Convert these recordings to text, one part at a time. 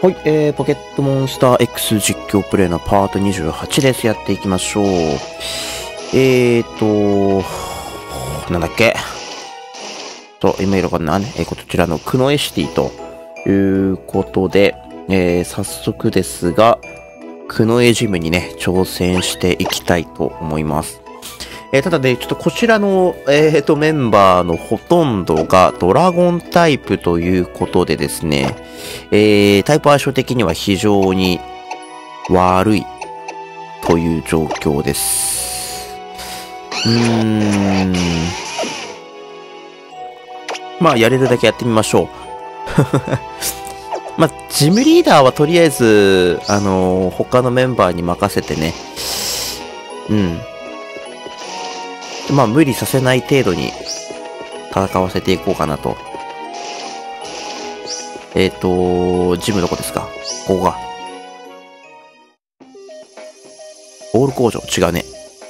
はい、ポケットモンスター X 実況プレイのパート28です。やっていきましょう。なんだっけ今色が何こちらのクノエシティということで、早速ですが、クノエジムにね、挑戦していきたいと思います。ただね、ちょっとこちらの、メンバーのほとんどがドラゴンタイプということでですね、タイプ相性的には非常に悪いという状況です。まあ、やれるだけやってみましょう。まあ、ジムリーダーはとりあえず、他のメンバーに任せてね、まあ、無理させない程度に戦わせていこうかなと。ジムどこですか？ここか。オール工場違うね。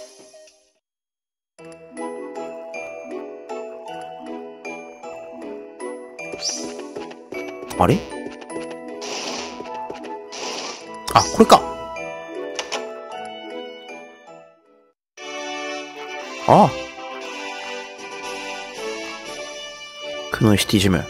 あれ？あ、これか。ああ。クノエシティジム。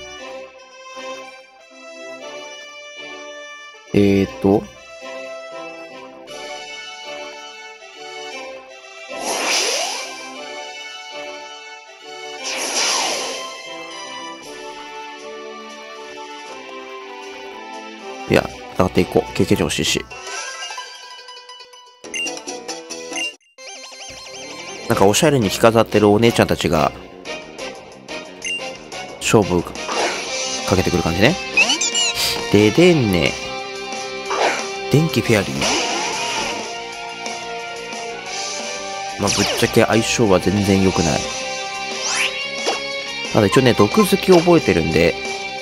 いや、戦っていこう。経験値欲しいし。なんかおしゃれに着飾ってるお姉ちゃんたちが、勝負かけてくる感じね。ででんね。電気フェアリー。まあ、ぶっちゃけ相性は全然良くない。ただ一応ね、毒好き覚えてるんで、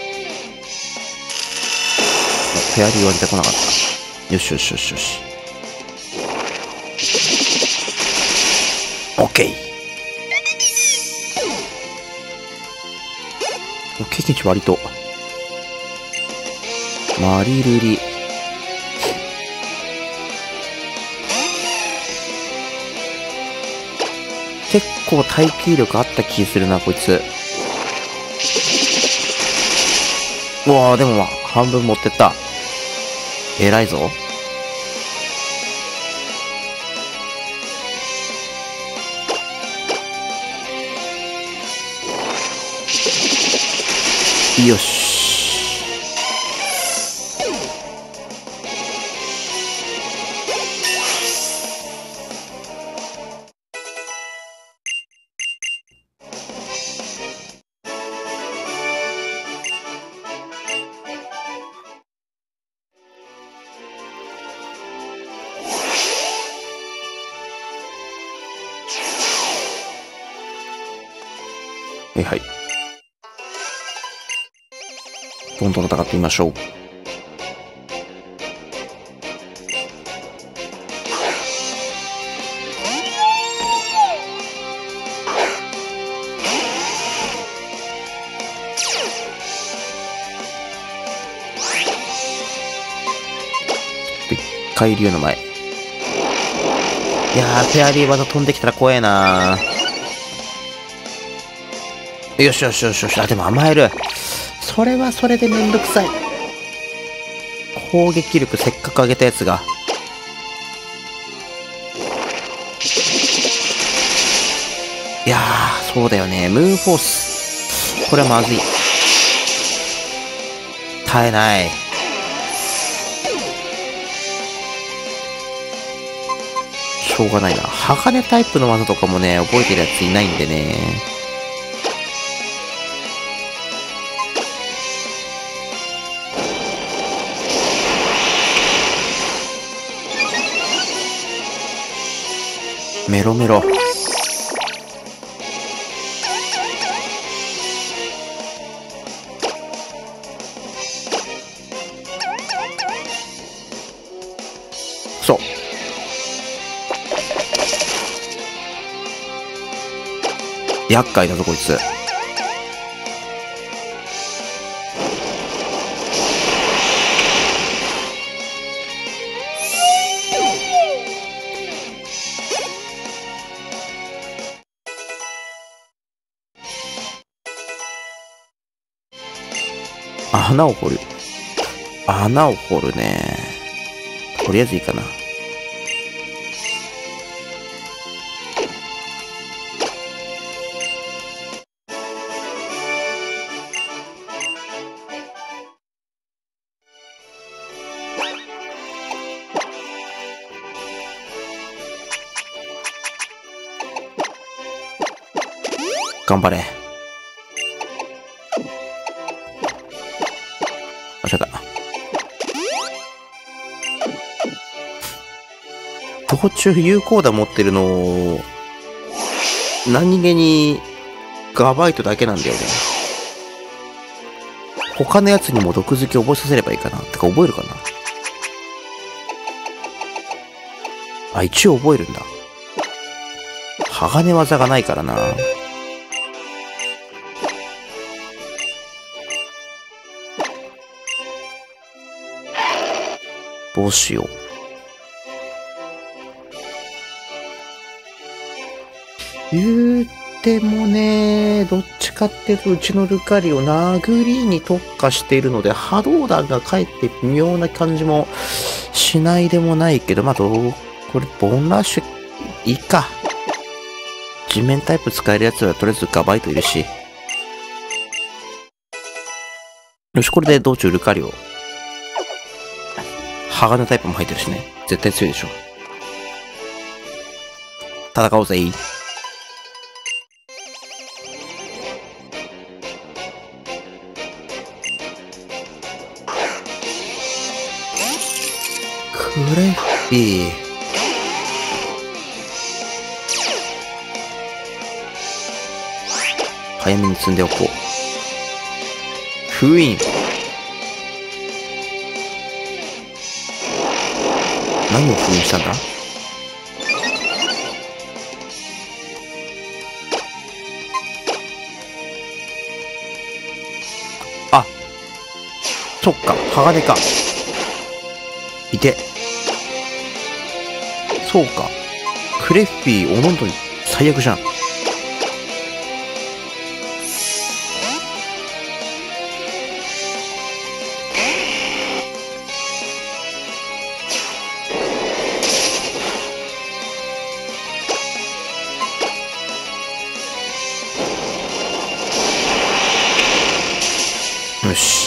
フェアリーは出てこなかった。よしよしよしよし。オッケー。経験値割と。マリルリ。結構耐久力あった気するな、こいつ。うわぁ、でもまあ、半分持ってった。偉いぞ。よし。はい。どんどん戦ってみましょう。でっかい竜の前。いやー、フェアリー技飛んできたら怖えなー。よしよしよしよし。あ、でも甘える。それはそれでめんどくさい。攻撃力せっかく上げたやつが。いやー、そうだよね。ムーンフォース。これはまずい。耐えない。しょうがないな。鋼タイプの技とかもね、覚えてるやついないんでね。メロメロ。そう。厄介だぞこいつ。 穴を掘る。穴を掘るね。とりあえずいいかな。頑張れ。よっしゃった。途中有効打持ってるの、何気にガバイトだけなんだよね。他のやつにも毒付き覚えさせればいいかな。てか覚えるかな。あ、一応覚えるんだ。鋼技がないからな。どうしよう。言うてもね、どっちかっていうとうちのルカリオ殴りに特化しているので波動弾がかえって微妙な感じもしないでもないけど、まあこれボーンラッシュいいか。地面タイプ使えるやつはとりあえずガバイトいるし。よし、これで道中ルカリオ。鋼タイプも入ってるしね。絶対強いでしょ。戦おうぜ。クレッフィー。早めに積んでおこう。封印。何を封印したんだ？あ、そっか、鋼か。いて。そうか。クレッフィー、おのんとに最悪じゃん。よし。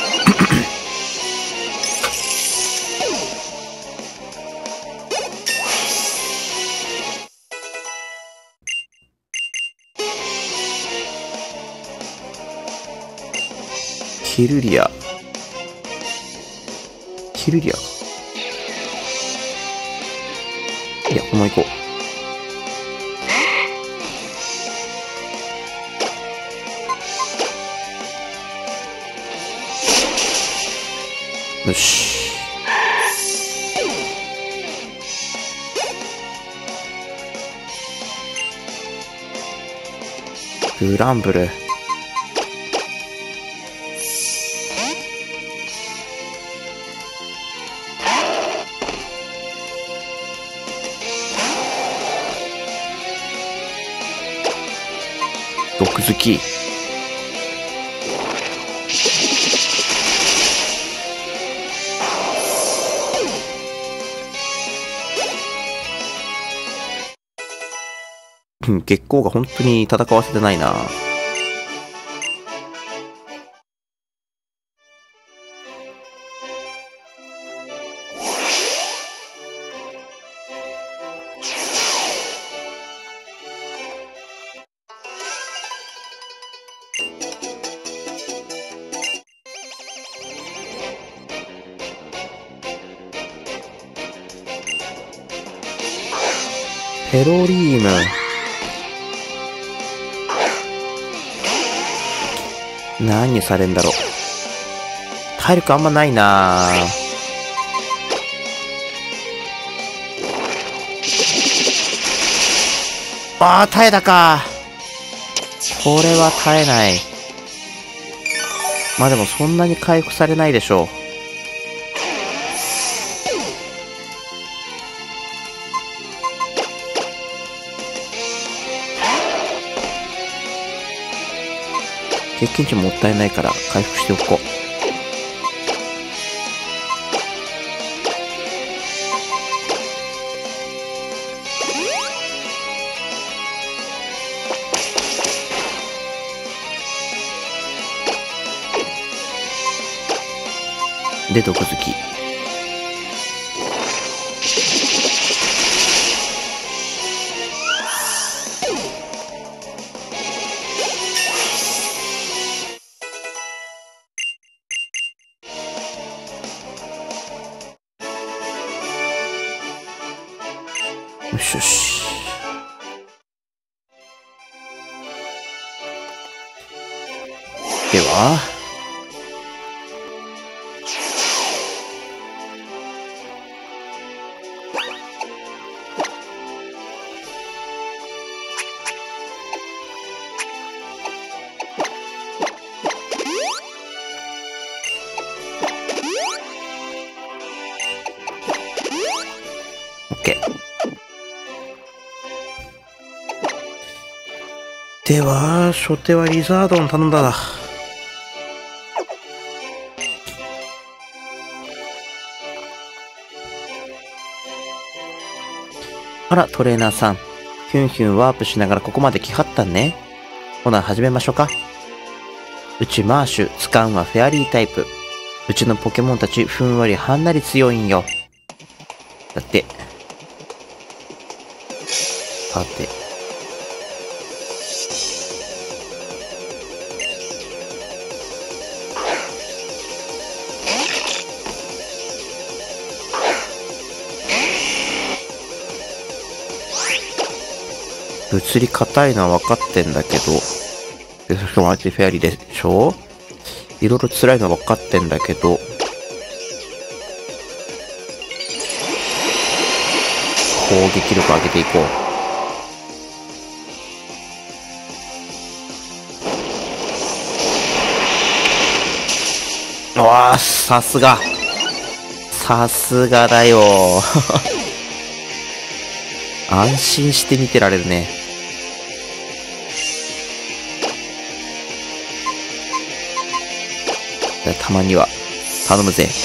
ヒルリア。ヒルリアか。いや、このまま行こう。よし。グランブル。毒好き。月光が本当に戦わせてないな。ペロリーム。何されんだろう。体力あんまないな。ああ、耐えたか。これは耐えない。まあでもそんなに回復されないでしょう。経験値もったいないから回復しておこう。 で、毒好き。よしよし。では、OK。では、初手はリザードン頼んだな。あら、トレーナーさん。ヒュンヒュンワープしながらここまで来はったんね。ほな、始めましょうか。うちマーシュ、使うんはフェアリータイプ。うちのポケモンたち、ふんわりはんなり強いんよ。だって。さて。物理硬いのは分かってんだけど、で、しかも相手フェアリーでしょ？いろいろ辛いのは分かってんだけど、攻撃力上げていこう。わあ、さすが。さすがだよ。安心して見てられるね。たまには頼むぜ。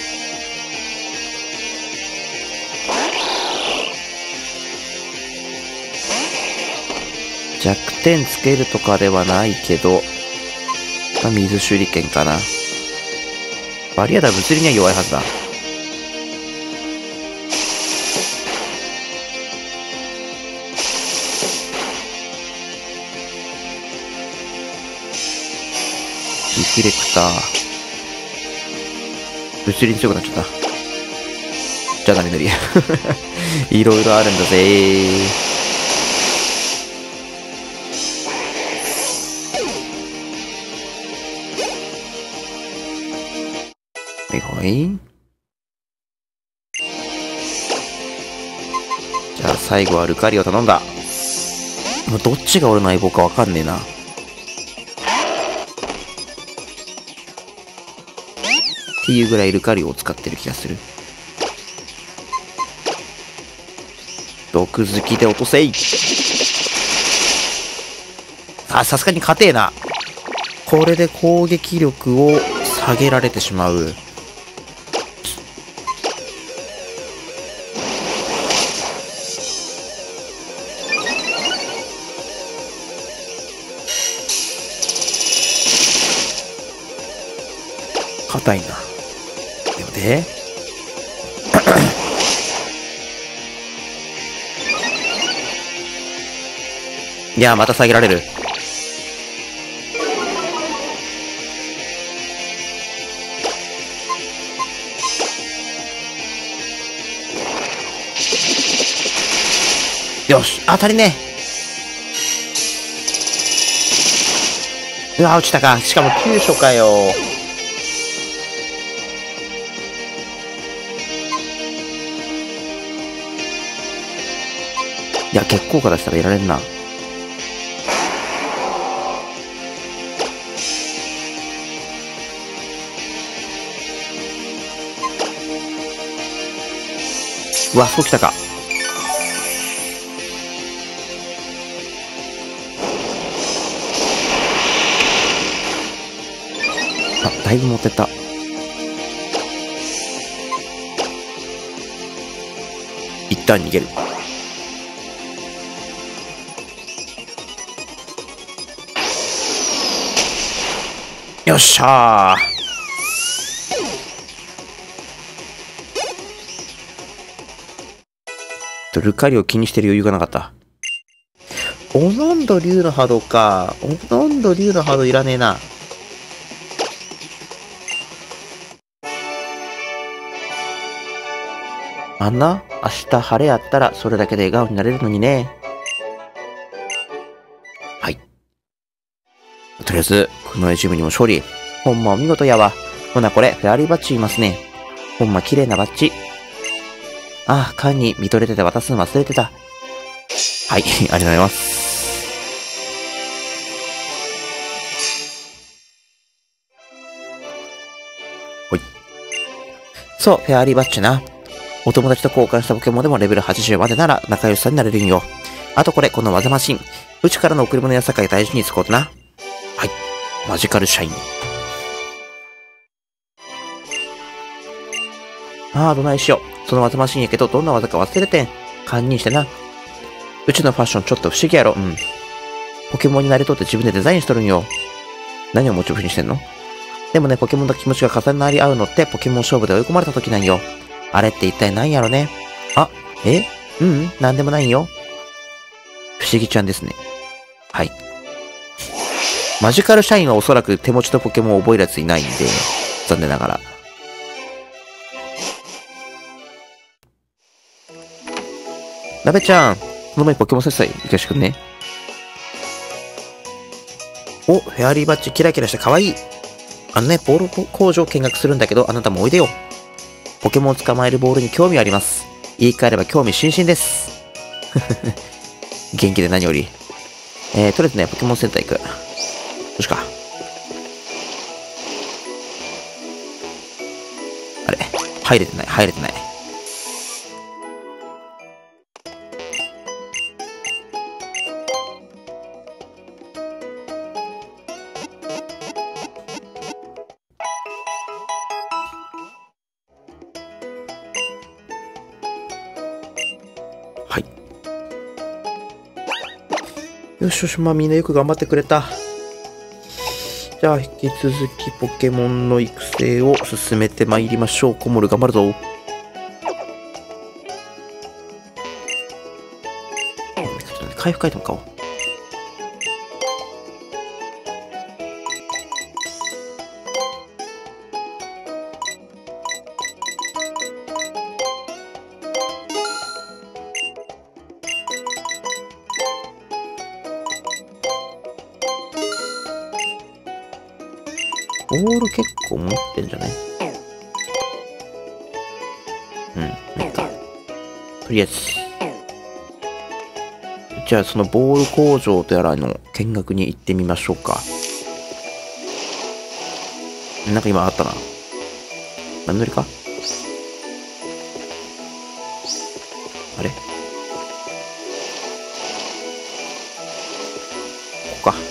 弱点つけるとかではないけど、まあ、水手裏剣かな。バリアダ物理には弱いはずだ。リフレクター。物理に強くなっちゃった。じゃあ何塗り。いろいろあるんだぜー。はいはい。じゃあ最後はルカリを頼んだ。もうどっちが俺の相棒かわかんねえな。っていうぐらいルカリオを使ってる気がする。毒好きで落とせい。あ、さすがに勝てえな。これで攻撃力を下げられてしまう。硬いな。でいや、また下げられる。よし、当たりね。うわ、落ちたか。しかも急所かよ。いや、結構からしたらいられんな。うわ、そうきたか。あ、だいぶ持ってった。一旦逃げる。よっしゃー。 ルカリを気にしてる余裕がなかった。オノンド竜の波動か。オノンド竜の波動いらねえな。あんな明日晴れやったらそれだけで笑顔になれるのにね。はい。とりあえず、このジムにも勝利。ほんまお見事やわ。ほなこれ、フェアリーバッジいますね。ほんま綺麗なバッジ。ああ、缶に見とれてて渡すの忘れてた。はい、ありがとうございます。ほい。そう、フェアリーバッジな。お友達と交換したポケモンでもレベル80までなら仲良しさになれるんよ。あとこれ、この技マシン。うちからの贈り物やさかい大事に使おうとな。はい。マジカルシャイン。ああ、どないしよう。その技マシンやけど、どんな技か忘れてん。堪忍してな。うちのファッションちょっと不思議やろ。うん。ポケモンになりとって自分でデザインしとるんよ。何をモチーフにしてんの？でもね、ポケモンと気持ちが重なり合うのってポケモン勝負で追い込まれた時なんよ。あれって一体何やろね。あ、なんでもないよ。不思議ちゃんですね。はい。マジカルシャインはおそらく手持ちのポケモンを覚えるやついないんで、残念ながら。なべちゃん、この前ポケモン切磋行かしてくんね。お、フェアリーバッジキラキラして可愛い。ボール工場見学するんだけど、あなたもおいでよ。ポケモンを捕まえるボールに興味あります。言い換えれば興味津々です。元気で何より。とりあえずね、ポケモンセンター行く。どうしか。あれ、入れてない。はい。よしよし、まあみんなよく頑張ってくれた。じゃあ、引き続きポケモンの育成を進めてまいりましょう。コモル頑張るぞ。回復アイテム買おう。ボール結構持ってんじゃない？いいか。とりあえず。じゃあそのボール工場とやらの見学に行ってみましょうか。なんか今あったな。何乗りか？あれ？ここか。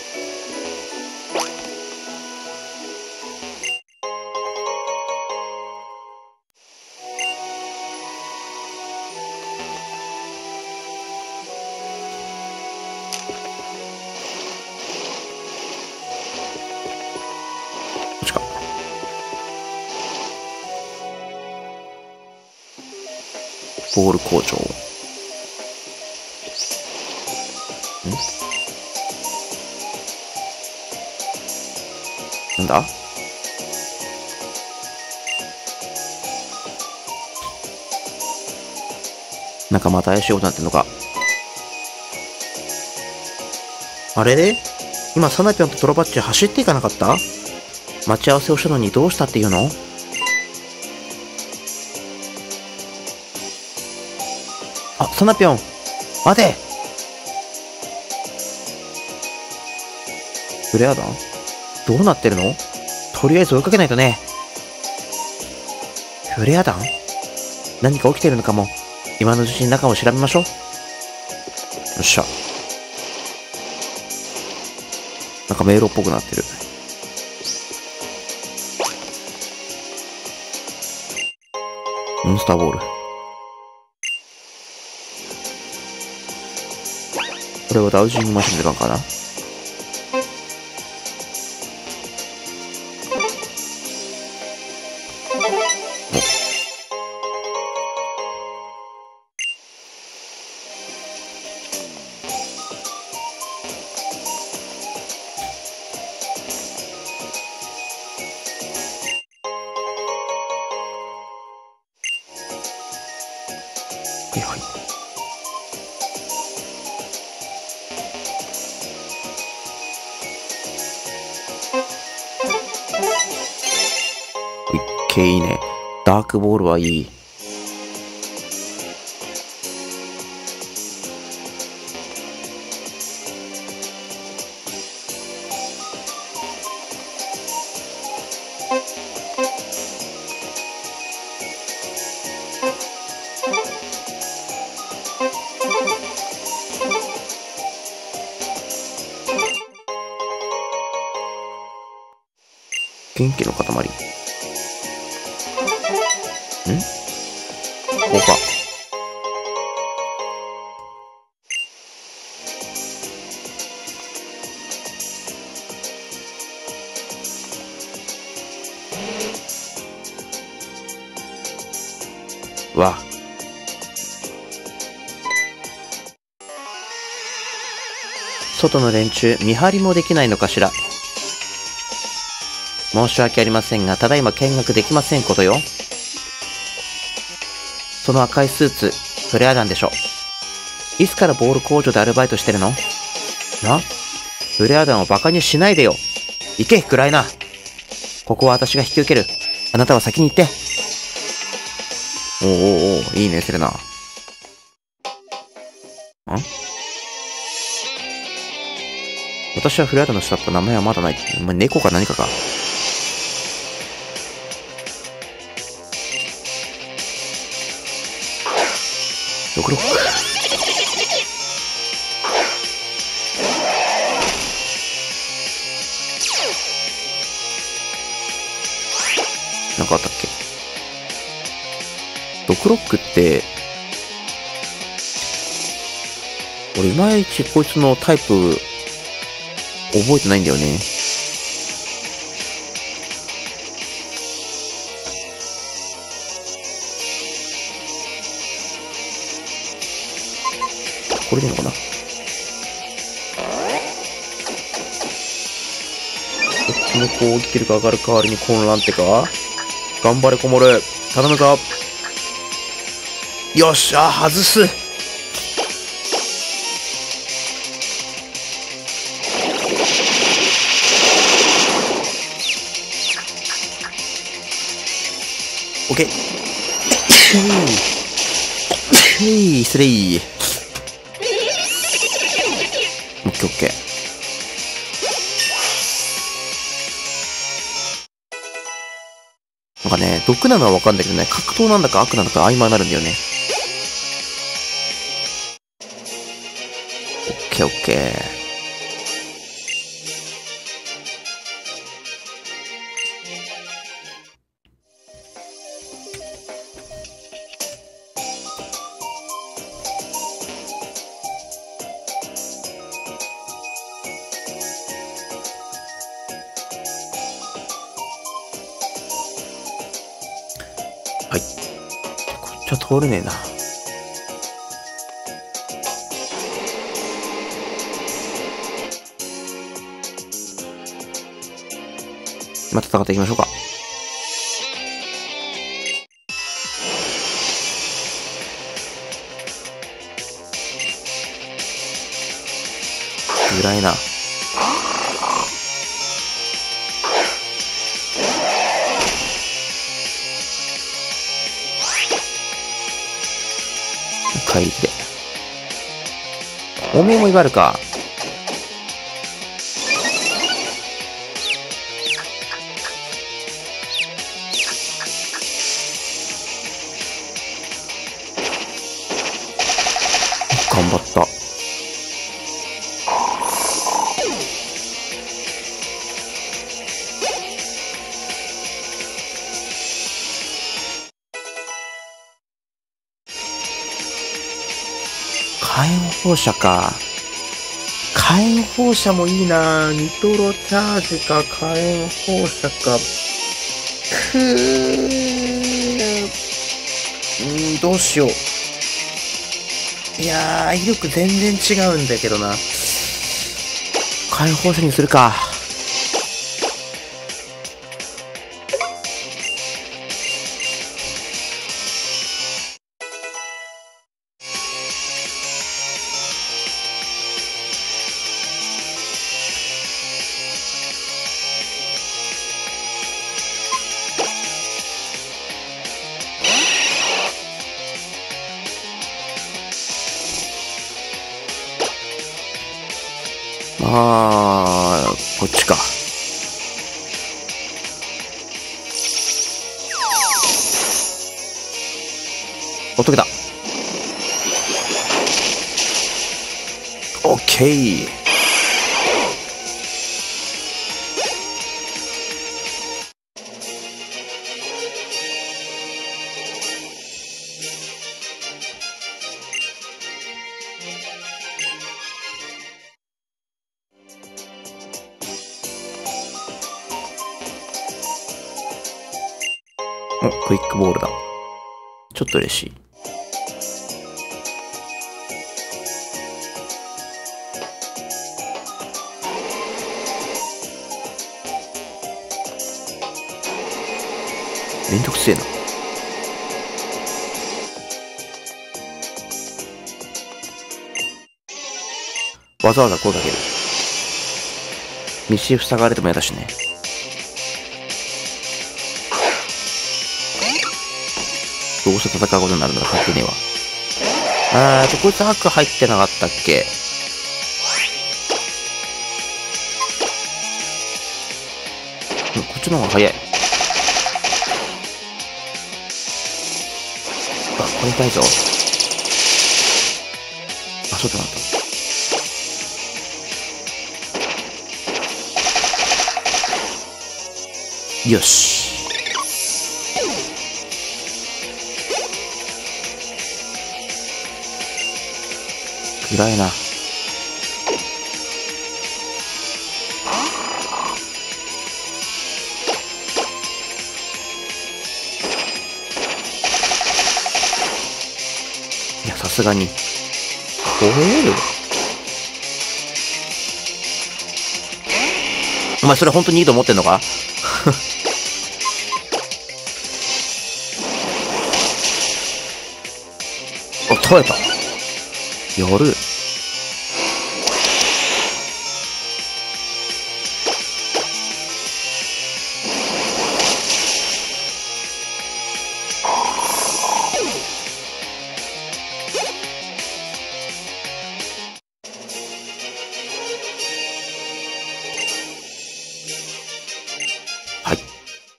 ボール工場。なんだ？なんかまた怪しいことになってんのか。あれれ？今サナピョンとトロバッチ走っていかなかった？待ち合わせをしたのにどうしたっていうの？あ、サナピョン、待て！フレア弾？どうなってるの？とりあえず追いかけないとね。フレア弾？何か起きてるのかも。今のうちに中を調べましょう。よっしゃ。なんか迷路っぽくなってる。モンスターボール。これはダウジングマシンでかんかな。 ケーいいね。ダークボールはいい。元気の塊。ん？ここか。わ。外の連中、見張りもできないのかしら。申し訳ありませんが、ただいま見学できませんことよ。その赤いスーツ、フレア団でしょ。いつからボール工場でアルバイトしてるの？フレア団をバカにしないでよ。行け、暗いな。ここは私が引き受ける。あなたは先に行って。おうおうおう、いいね、セレナ。私はフレア団の人だった。名前はまだない。お前猫か何かか。6ロック。なんかあったっけ？ドクロックって、俺いまいちこいつのタイプ覚えてないんだよね。これでいいのかな？こっちの攻撃力上がる代わりに混乱ってか？頑張れこもる。頼むぞ。よっしゃ、外す。オッケー。スレイ。オッケーオッケー。なんかね、毒なのはわかんないけどね、格闘なんだか悪なんだか曖昧になるんだよね。オッケーオッケー。はい。こっちは通れねえな。また戦っていきましょうか。暗いな。怪力で。おめえも威張るか。頑張った。火炎放射か。火炎放射もいいな。ニトロチャージか火炎放射か。どうしよう。いやー、威力全然違うんだけどな。火炎放射にするか。 こっちか。お、解けた。オッケー。お、クイックボールだ。ちょっと嬉しい。めんどくせえな。わざわざ声かける。道塞がれても嫌だしね。どうして戦うことになるんだろう、勝手には。こいつハック入ってなかったっけ？こっちの方が早い。あ、これ痛いぞ。あ、そうだなった。よし。暗いな。いや、さすがに。お前それ本当にいいと思ってんのか？あ、取れた。やる。はい。よ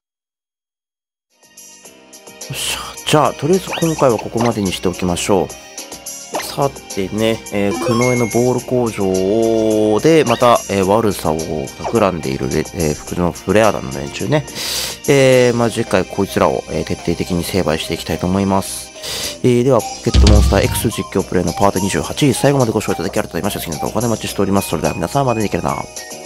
っしゃ。じゃあ、とりあえず今回はここまでにしておきましょう。さてね、クノエのボール工場で、また、悪さを企んでいる服のフレア団の連中ね。次回こいつらを、徹底的に成敗していきたいと思います。では、ポケットモンスター X 実況プレイのパート28、最後までご視聴いただきありがとうございました。次の動画でお待ちしております。それでは皆さんまでできるな。